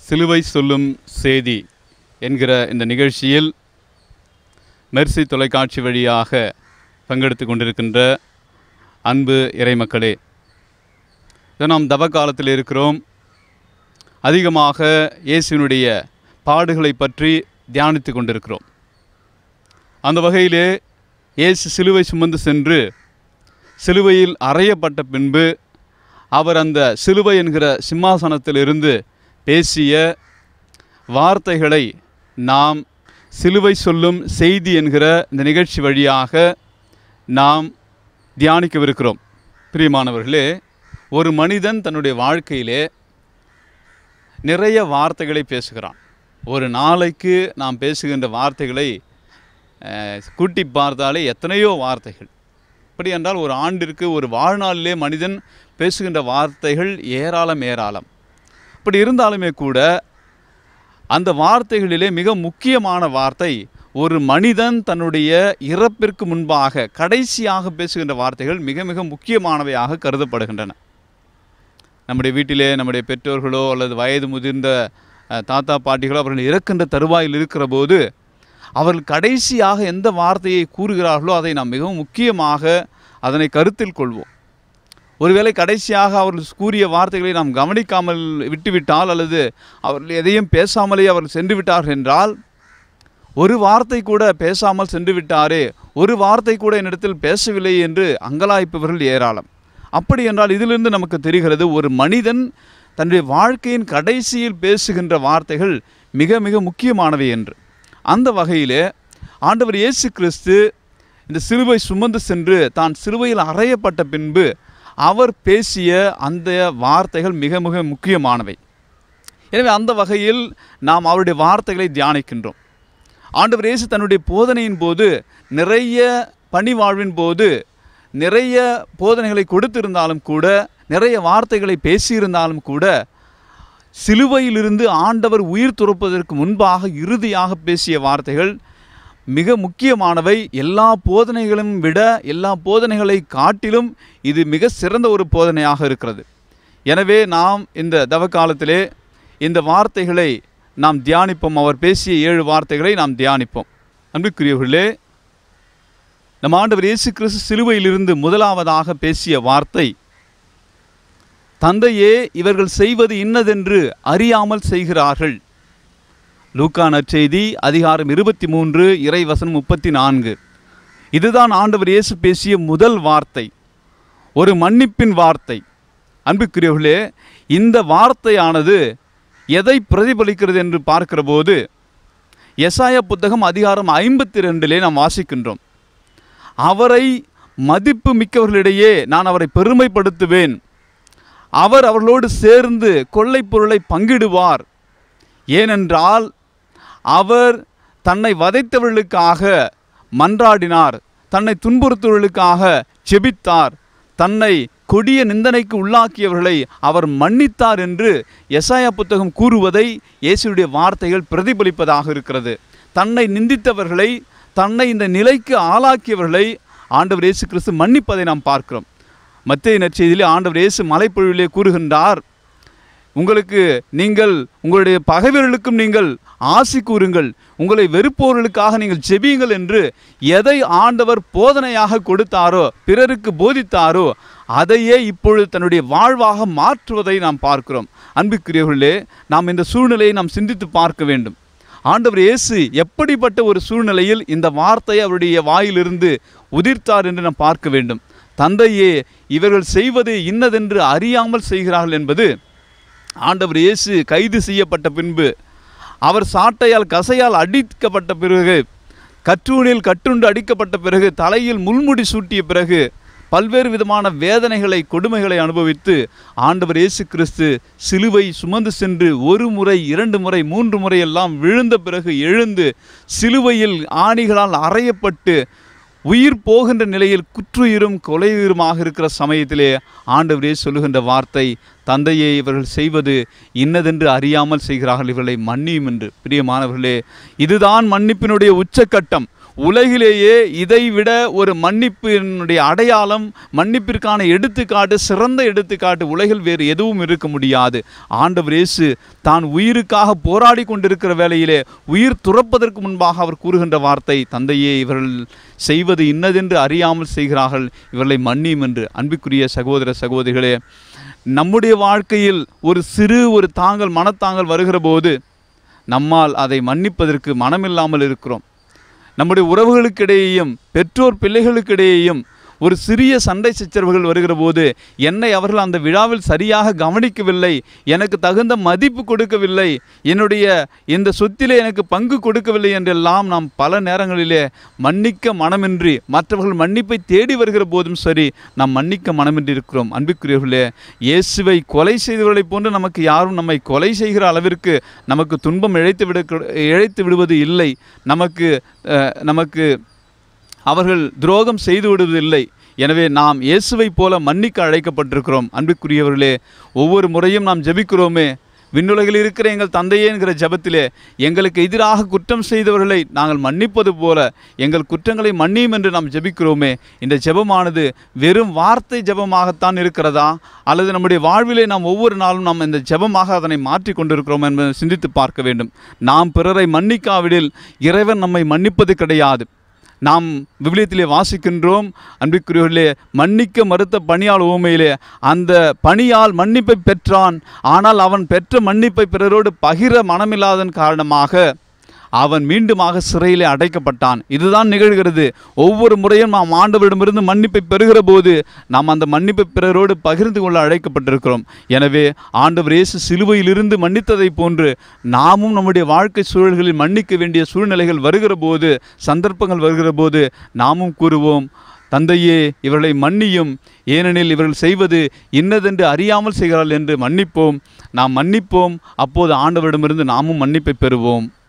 சிலுவை சொல்லும் செய்தி என்கிற இந்த நிகழ்ச்சியில் மெர்சி தொலைக்காட்சி வழியாக பங்கெடுத்து கொண்டிருக்கின்ற அன்பு இறைமக்களே, இதை நாம் தவ காலத்தில் இருக்கிறோம். அதிகமாக இயேசுவினுடைய பாடுகளை பற்றி தியானித்து கொண்டிருக்கிறோம். அந்த வகையிலே இயேசு சிலுவை சுமந்து சென்று சிலுவையில் அறையப்பட்ட பின்பு அவர் அந்த சிலுவை என்கிற சிம்மாசனத்திலிருந்து பேசிய வார்த்தைகளை நாம் சிலுவை சொல்லும் செய்தி என்கிற இந்த நிகழ்ச்சி வழியாக நாம் தியானிக்கவிருக்கிறோம். பிரியமானவர்களே, ஒரு மனிதன் தன்னுடைய வாழ்க்கையிலே நிறைய வார்த்தைகளை பேசுகிறான். ஒரு நாளைக்கு நாம் பேசுகின்ற வார்த்தைகளை கூட்டி பார்த்தாலே எத்தனையோ வார்த்தைகள். அப்படி என்றால் ஒரு ஆண்டிற்கு ஒரு வாழ்நாளிலே மனிதன் பேசுகின்ற வார்த்தைகள் ஏராளம். அப்படி இருந்தாலுமே கூட அந்த வார்த்தைகளிலே மிக முக்கியமான வார்த்தை, ஒரு மனிதன் தன்னுடைய இறப்பிற்கு முன்பாக கடைசியாக பேசுகின்ற வார்த்தைகள் மிக மிக முக்கியமானவையாக கருதப்படுகின்றன. நம்முடைய வீட்டிலே நம்முடைய பெற்றோர்களோ அல்லது வயது முதிர்ந்த தாத்தா பாட்டிகளோ அவர்கள் இறக்கின்ற தருவாயில் இருக்கிற போது அவர்கள் கடைசியாக எந்த வார்த்தையை கூறுகிறார்களோ அதை நாம் மிகவும் முக்கியமாக அதனை கருத்தில் கொள்வோம். ஒருவேளை கடைசியாக அவர்கள் கூறிய வார்த்தைகளை நாம் கவனிக்காமல் விட்டுவிட்டால் அல்லது அவர்கள் எதையும் பேசாமலே அவர்கள் சென்று விட்டார்கள் என்றால், ஒரு வார்த்தை கூட பேசாமல் சென்று விட்டாரே, ஒரு வார்த்தை கூட என்னிடத்தில் பேசவில்லை என்று அங்கலாய்ப்பவர்கள் ஏராளம். அப்படி என்றால் இதிலிருந்து நமக்கு தெரிகிறது, ஒரு மனிதன் தன்னுடைய வாழ்க்கையின் கடைசியில் பேசுகின்ற வார்த்தைகள் மிக மிக முக்கியமானவை என்று. அந்த வகையிலே ஆண்டவர் இயேசு கிறிஸ்து இந்த சிலுவை சுமந்து சென்று தான் சிலுவையில் அறையப்பட்ட பின்பு அவர் பேசிய அந்த வார்த்தைகள் மிக மிக முக்கியமானவை. எனவே அந்த வகையில் நாம் அவருடைய வார்த்தைகளை தியானிக்கின்றோம். ஆண்டவர் இயேசு தன்னுடைய போதனையின் போது நிறைய பணிவாழ்வின் போது நிறைய போதனைகளை கொடுத்திருந்தாலும் கூட, நிறைய வார்த்தைகளை பேசியிருந்தாலும் கூட, சிலுவையிலிருந்து ஆண்டவர் உயிர் துறப்பதற்கு முன்பாக இறுதியாக பேசிய வார்த்தைகள் மிக முக்கியமானவை. எல்லா போதனைகளும் விட, எல்லா போதனைகளை காட்டிலும் இது மிக சிறந்த ஒரு போதனையாக இருக்கிறது. எனவே நாம் இந்த தவ காலத்திலே இந்த வார்த்தைகளை நாம் தியானிப்போம். அவர் பேசிய 7 வார்த்தைகளை நாம் தியானிப்போம். அன்புக்குரியவர்களே, நம் ஆண்டவர் இயேசு கிறிஸ்து சிலுவையிலிருந்து முதலாவதாக பேசிய வார்த்தை, தந்தையே, இவர்கள் செய்வது இன்னதென்று அறியாமல் செய்கிறார்கள். லூக்கா நற்செய்தி அதிகாரம் 23 இறைவசனம் 34. இதுதான் ஆண்டவர் இயேசு பேசிய முதல் வார்த்தை, ஒரு மன்னிப்பின் வார்த்தை. அன்புக்குரியவர்களே, இந்த வார்த்தையானது எதை பிரதிபலிக்கிறது என்று பார்க்கிற போது, எசாயா புத்தகம் அதிகாரம் 52 நாம் வாசிக்கின்றோம். அவரை மதிப்பு மிக்கவர்களிடையே நான் அவரை பெருமைப்படுத்துவேன், அவர் அவர்களோடு சேர்ந்து கொள்ளை பொருளை பங்கிடுவார். ஏனென்றால் அவர் தன்னை வதைத்தவர்களுக்காக மன்றாடினார், தன்னை துன்புறுத்தவர்களுக்காக செபித்தார், தன்னை கொடிய நிந்தனைக்கு உள்ளாக்கியவர்களை அவர் மன்னித்தார் என்று எசாயா புத்தகம் கூறுவதை இயேசுவுடைய வார்த்தைகள் பிரதிபலிப்பதாக இருக்கிறது. தன்னை நிந்தித்தவர்களை, தன்னை இந்த நிலைக்கு ஆளாக்கியவர்களை ஆண்டவர் இயேசு கிறிஸ்து மன்னிப்பதை நாம் பார்க்கிறோம். மத்தேயு நற்செய்தியிலே ஆண்டவர் இயேசு மலைப்பொழிவிலே கூறுகின்றார், நீங்கள் உங்களுடைய பகைவர்களுக்கும் நீங்கள் ஆசி கூறுங்கள், உங்களை வெறுப்பவர்களுக்காக நீங்கள் ஜெபியுங்கள் என்று எதை ஆண்டவர் போதனையாக கொடுத்தாரோ, பிறருக்கு போதித்தாரோ, அதையே இப்பொழுது தன்னுடைய வாழ்வாக மாற்றுவதை நாம் பார்க்கிறோம். அன்புக்குரியவர்களே, நாம் இந்த சூழ்நிலையை நாம் சிந்தித்து பார்க்க வேண்டும். ஆண்டவர் இயேசு எப்படிப்பட்ட ஒரு சூழ்நிலையில் இந்த வார்த்தையை அவருடைய வாயிலிருந்து உதிர்த்தார் என்று நாம் பார்க்க வேண்டும். தந்தையே, இவர்கள் செய்வது இன்னதென்று அறியாமல் செய்கிறார்கள் என்பது, ஆண்டவர் இயேசு கைது செய்யப்பட்ட பின்பு, அவர் சாட்டையால் கசையால் அடிக்கப்பட்ட பிறகு, கற்றூணில் கட்டுண்டு அடிக்கப்பட்ட பிறகு, தலையில் முள்முடி சூட்டிய பிறகு, பல்வேறு விதமான வேதனைகளை, கொடுமைகளை அனுபவித்து ஆண்டவர் இயேசு கிறிஸ்து சிலுவை சுமந்து சென்று 1 முறை 2 முறை 3 முறை எல்லாம் விழுந்த பிறகு எழுந்து சிலுவையில் ஆணிகளால் அறையப்பட்டு உயிர் போகின்ற நிலையில் குற்றுயிரும் கொலையுயிருமாக இருக்கிற சமயத்திலே ஆண்டவரே சொல்லுகின்ற வார்த்தை, தந்தையே, இவர்கள் செய்வது இன்னதென்று அறியாமல் செய்கிறார்கள், இவர்களை மன்னியும் என்று. பிரியமானவர்களே, இதுதான் மன்னிப்பினுடைய உச்சக்கட்டம். உலகிலேயே இதைவிட ஒரு மன்னிப்பினுடைய அடையாளம், மன்னிப்பிற்கான எடுத்துக்காட்டு, சிறந்த எடுத்துக்காட்டு உலகில் வேறு எதுவும் இருக்க முடியாது. ஆண்டவர் இயேசு தான் உயிருக்காக போராடி கொண்டிருக்கிற வேளையிலே உயிர் துறப்பதற்கு முன்பாக அவர் கூறுகின்ற வார்த்தை, தந்தையே, இவர்கள் செய்வது இன்னதென்று அறியாமல் செய்கிறார்கள், இவர்களை மன்னியும் என்று. அன்பிற்குரிய சகோதர சகோதரிகளே, நம்முடைய வாழ்க்கையில் ஒரு மனத்தாங்கல் வருகிற போது நம்மால் அதை மன்னிப்பதற்கு மனமில்லாமல் இருக்கிறோம். நம்முடைய உறவுகளுக்கிடையேயும் பெற்றோர் பிள்ளைகளுக்கிடையேயும் ஒரு சிறிய சண்டை சச்சரவுகள் வருகிற போது என்னை அவர்கள் அந்த விழாவில் சரியாக கவனிக்கவில்லை, எனக்கு தகுந்த மதிப்பு கொடுக்கவில்லை, என்னுடைய இந்த சொத்திலே எனக்கு பங்கு கொடுக்கவில்லை என்றெல்லாம் நாம் பல நேரங்களிலே மன்னிக்க மனமின்றி, மற்றவர்கள் மன்னிப்பை தேடி வருகிற போதும் சரி, நாம் மன்னிக்க மனமின்றி இருக்கிறோம். அன்பிற்குரியவர்களே, இயேசுவை கொலை செய்தவர்களைப் போன்று நமக்கு யாரும் நம்மை கொலை செய்கிற அளவிற்கு நமக்கு துன்பம் இழைத்து விடுவது இல்லை. நமக்கு அவர்கள் துரோகம் செய்து விடுவதில்லை. எனவே நாம் இயேசுவை போல மன்னிக்க அழைக்கப்பட்டிருக்கிறோம். அன்பிற்குரியவர்களே, ஒவ்வொரு முறையும் நாம் ஜெபிக்கிறோமே, விண்ணுலகில் இருக்கிற எங்கள் தந்தையே என்கிற ஜெபத்திலே எங்களுக்கு எதிராக குற்றம் செய்தவர்களை நாங்கள் மன்னிப்பது போல எங்கள் குற்றங்களை மன்னியும் என்று நாம் ஜெபிக்கிறோமே. இந்த ஜெபமானது வெறும் வார்த்தை ஜெபமாகத்தான் இருக்கிறதா, அல்லது நம்முடைய வாழ்விலே நாம் ஒவ்வொரு நாளும் நாம் இந்த ஜெபமாக அதனை மாற்றி கொண்டிருக்கிறோம் என்பதை சிந்தித்து பார்க்க வேண்டும். நாம் பிறரை மன்னிக்காவிடில் இறைவன் நம்மை மன்னிப்பது கிடையாது. நாம் விவிலியத்திலே வாசிக்கின்றோம், அன்பிற்குரியவர்களே, மன்னிக்க மறுத்த பணியால் உவமையிலே அந்த பணியால் மன்னிப்பை பெற்றான், ஆனால் அவன் பெற்ற மன்னிப்பை பிறரோடு பகிர மனமில்லாதன் காரணமாக அவன் மீண்டுமாக சிறையிலே அடைக்கப்பட்டான். இதுதான் நிகழ்கிறது. ஒவ்வொரு முறையும் நாம் ஆண்டவரிடமிருந்து மன்னிப்பை பெறுகிற போது நாம் அந்த மன்னிப்பை பிறரோடு பகிர்ந்து கொள்ள அழைக்கப்பட்டிருக்கிறோம். எனவே ஆண்டவர் இயேசு சிலுவையிலிருந்து மன்னித்ததை போன்று நாமும் நம்முடைய வாழ்க்கை சூழல்களில் மன்னிக்க வேண்டிய சூழ்நிலைகள் வருகிற போது, சந்தர்ப்பங்கள் வருகிற போது நாமும் கூறுவோம், தந்தையே, இவர்களை மன்னியும், ஏனெனில் இவர்கள் செய்வது இன்னதென்று அறியாமல் செய்கிறார்கள் என்று மன்னிப்போம். நாம் மன்னிப்போம். அப்போது ஆண்டவரிடமிருந்து நாமும் மன்னிப்பை பெறுவோம்.